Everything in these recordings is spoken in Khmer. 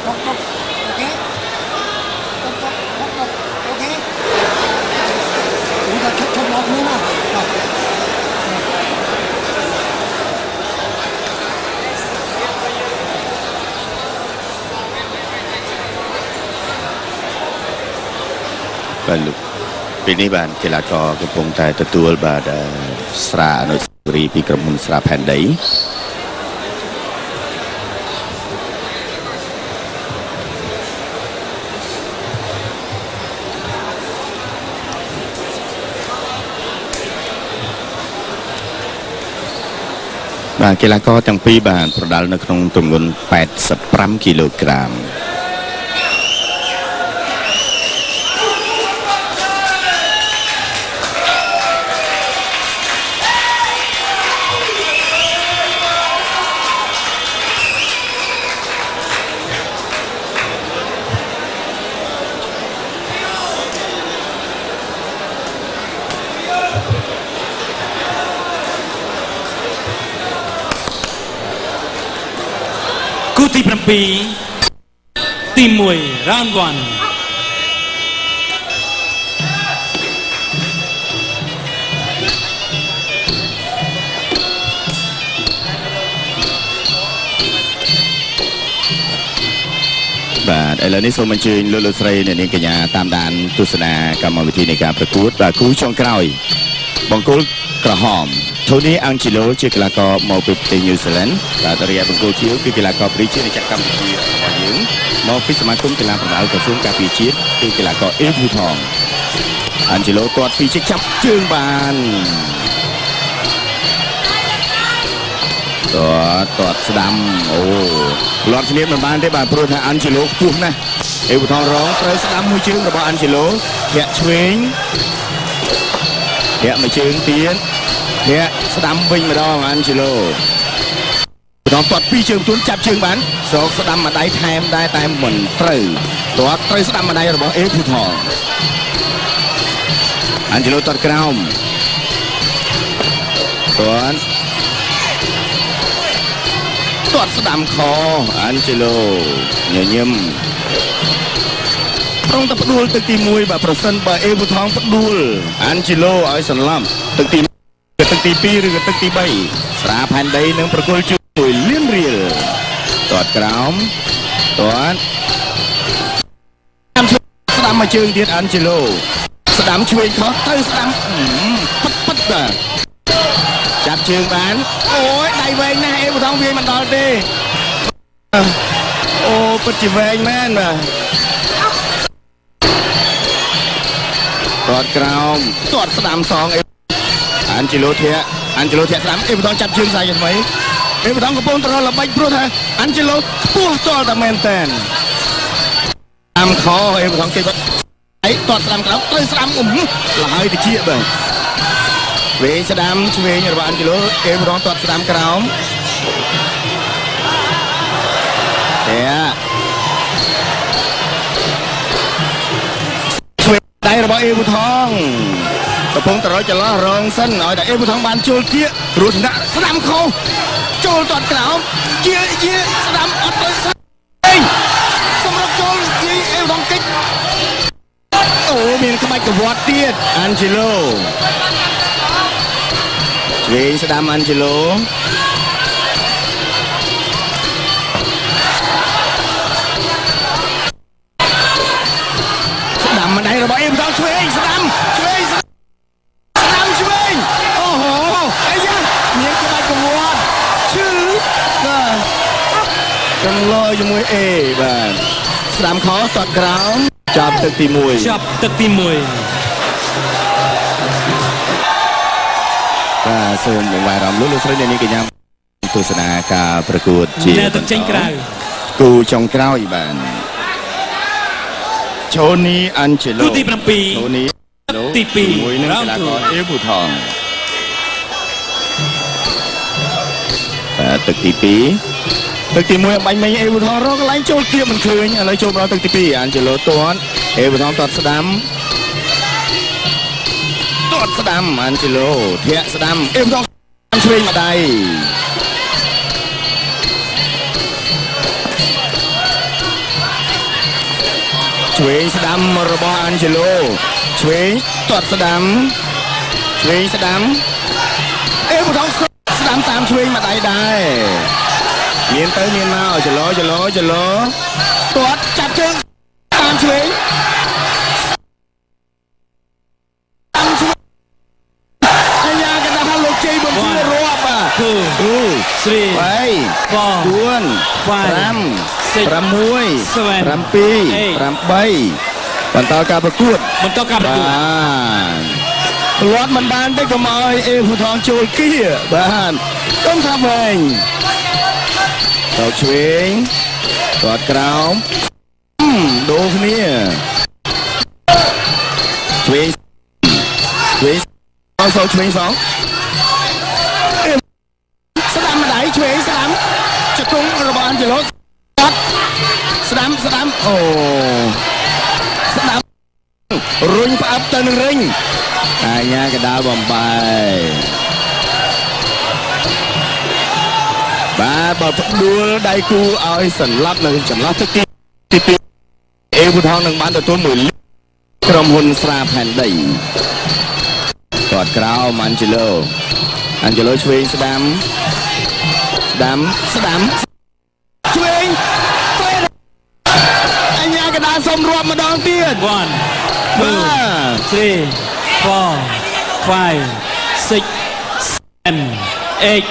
ปีนี้บ้านกีฬากรกำลังแต่ตัวบาดสระนุสรีปีกรมุนสระแผ่นใดบ้านกีฬากรตั้งปีบ้านประดัลในขนมตุ่มเงิน85 กิโลกรัมទី7ទី1 round 1 បាទឥឡូវនេះសូមអញ្ជើញលោកស្រីអ្នកនាងកញ្ញាតាមដានទស្សនាកម្មវិធីនៃការប្រកួតបាទគូចុងក្រោយបង្គោលក្រហមTony Angelo ជាកីឡាករមកពីប្រទេសញូហ្សេឡង់បាទរីឯបង្គោលខៀវគឺកីឡាករព្រីជានៃកម្ពុជារបស់យើងមកពីសមាគមកីឡាប្រដាល់ក្រសួងការពារជាតិគឺកីឡាករអេភូថង Angelo ទាត់ពីជិះចាប់ជើងបានទាត់ស្ដាំអូលាត់ឈ្នះមិនបានទេបាទព្រោះថា Angelo ខ្ពស់ណាស់អេភូថងរងត្រូវស្ដាំមួយជើងរបស់ Angelo ធាក់ឆ្វេងធាក់មួយជើងទៀតធាក់ស្ដាំវិញម្ដង Angelo បន្ទាប់ទាត់ពីជើងទួនចាប់ជើងបានស្រោកស្ដាំម្ដាយថែមដែរតែមិនត្រូវទាត់ត្រូវស្ដាំម្ដាយរបស់អេភូថង Angelo ទាត់ក្រោមទាត់ស្ដាំខ Angelo ញញឹមប្រងតែផ្ដួលទឹកទី1បាទប្រសិនបើអេភូថងផ្ដួល Angelo ឲ្យសន្លប់ទឹកទី2ឬក៏ទឹកទី3ស្រាផែនដីនឹងប្រគល់ជួយលៀនរៀលទាត់ក្រោមទាត់ស្ដាំមកជើងទៀត Angelo ស្ដាំឆ្វេងខុសទៅស្ដាំប៉ិតបាទចាប់ជើងបានអូយដៃវែងណាស់អេភូថងវាមិនដល់ទេអូពិតជាវែងមែនបាទទាត់ក្រោមទាត់ស្ដាំសងAngelo ធាក់ស្ដាំអេភូថងចាប់ជើងសាយថ្មីអេភូថងកំពុងត្រឡប់ល្បិចព្រោះថា Angelo ខ្ពស់ទាល់តែមែនតែនស្ដាំខអេភូថងគេបាត់ឯទាត់ស្ដាំក្រោមត្រូវស្ដាំលហើយតិចបាទវែងស្ដាំឆ្វេងរបស់ Angelo អេភូថងទាត់ស្ដាំក្រោមឆ្វេងដៃរបស់អេភូថងកំពុងត្រឡប់ចន្លោះរងសិនឲ្យតែអេភូថងបានចូលគៀកគ្រោះថ្នាក់ស្ដាំខុសចូលទាត់ក្រោមជាស្ដាំអត់ទៅស្អីសម្រាប់ចូលជាអេភូថងកិច្ចអូមានក្បាច់កវត្តទៀត Angelo វិញស្ដាំ Angelo ស្ដាំម្ដាយរបស់អេភូថងឆ្វេងស្ដាំឆ្វេងអូហូអាយ៉ាមានក្បាច់កវត្តឈឺបាទកំឡោជាមួយអេបាទស្ដាំខទាត់ក្រោមចាប់ទឹកទី1បាទសូមបង្វែរអារម្មណ៍លោកស្រីអ្នកនាងកញ្ញាទស្សនាការប្រកួតជាទឹកចេញក្រៅគូចុងក្រោយបាទ Tony Angelo គូទី7 Tony ទី2មួយនឹងកីឡាករអេភូថងទឹកទី2ទឹកទី1បាញ់មិញអេភូថងរកកន្លែងចូលគៀបមិនឃើញឥឡូវចូលដល់ទឹកទី2 Angelo ទាត់អេភូថងទាត់ស្ដាំ Angelo ធាក់ស្ដាំអេភូថងឆ្វេងម្ដាយឆ្វេងស្ដាំរបស់អាន់ជេឡូឆ្វេងទាត់ស្ដាំឆ្វេងស្ដាំអេបថងស្ដាំតាមឆ្វេងមកដៃដែរមានទៅមានមកចលោទាត់ចាប់ជើងតាមឆ្វេងអាយ៉ាកណ្ដាលលោកជ័យបំពេញរាប់2 3 4 5 6 7 បន្តការប្រកួតបាទលាត់មិនបានទេកុំឲ្យអេភូថងចូលគៀបាទកុំថាវែងតោឆ្វេងទាត់ក្រោមដូរគ្នាឆ្វេងសងឆ្វេងសងស្ដាំម្ដាយឆ្វេងស្ដាំជង្គង់របស់អាន់ជេឡូកាត់ស្ដាំអូស្ដាំរុញផ្អាប់ទៅនឹងរិញអាញាកដាលបំបាយបាទបើផ្ដួលដៃគូឲ្យសន្លប់នៅចន្លោះទឹកទី2អេវូថងនឹងបានទទួលមួយក្រុមហ៊ុនស្រាផែនដីគាត់ក្រោមអាន់ជេឡូឆ្វេងស្ដាំឆ្វេងអញ្ញាកដាលសុំរាប់ម្ដងទៀត1 2 3 4 5 6 7 8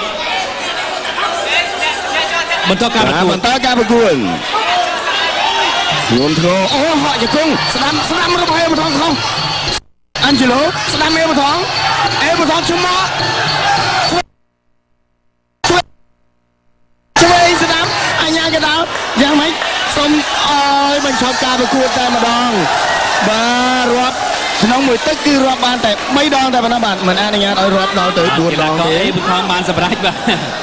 បន្តការប្រកួតញួនធ្ងរអូហក់ជង្គង់ស្ដាំរបស់អេវូថងខុសអាន់ជេឡូស្ដាំអេវូថងឈ្មោះឆ្វេងស្ដាំអញ្ញាកដាលយ៉ាងម៉េចសូមឲ្យបញ្ឈប់ការប្រកួតតែម្ដងបាទរាប់ក្នុងមួយទឹកគឺរាប់បានតែ3ដងតែប៉ុណ្ណោះបាទមិនអនុញ្ញាតឲ្យរាប់ដល់ទៅ4ដងទេអេវូថងបានសម្រេចបាទ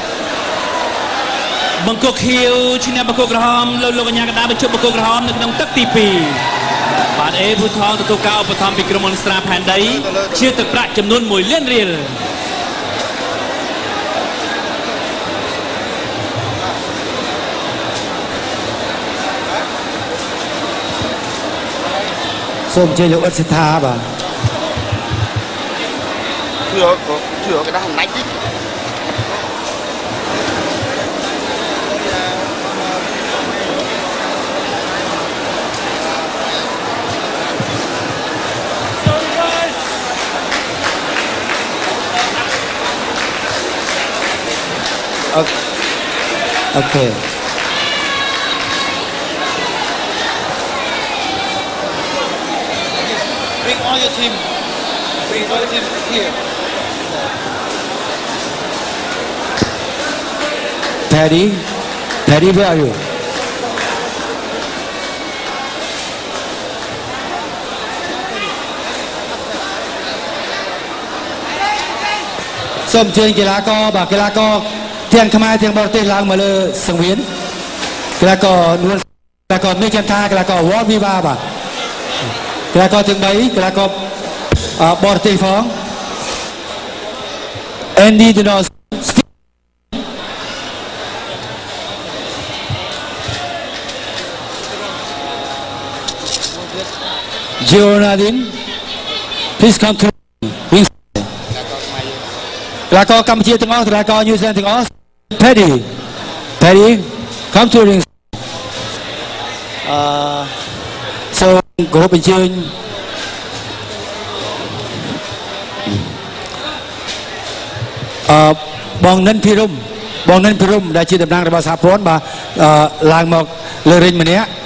បង្គោលខៀវឈ្នះបង្គោលក្រហមលោកអញ្ញាកដាបញ្ជប់បង្គោលក្រហមនៅក្នុងទឹកទី2បាទអេវូថងទទួលការឧបត្ថម្ភពីក្រុមហ៊ុនស្រាផែនដីជាទឹកប្រាក់ចំនួន1 លានរៀលសូមអញ្ជើញលោកអ៊ិតសិដ្ឋាបាទជឿកដាស់អំណាចតិចអូខេ Bring all your team here. Paddy, where are you? Sớm chơi kỹ lá co và kỹ lá co tiền Khmer tiền bờ tây lang mà lơ sừng viễn kỹ lá co luôn kỹ lá co mấy chân tha kỹ lá co World Viva bà kỹ lá co tiếng bấy kỹ lá co bờ tây phóng Andy Dinos Jonathan please come to là co Campuchia tiếng Úc là co New Zealand tiếng Úc Paddy come to ring so group bên trên bong nến Pirum đã chia đập năngរបស់សហព័ន្ធបាទឡើងមកលើរិញម្នាក់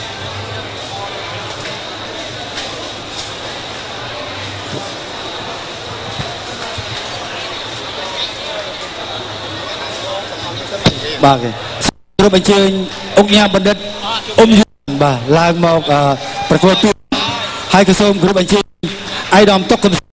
បាទក្រុមអញ្ជើញអុកញ៉ាបណ្ឌិតបាទឡើងមកប្រកួតទូហើយក៏សូមក្រុមអញ្ជើញអាយដាមតុក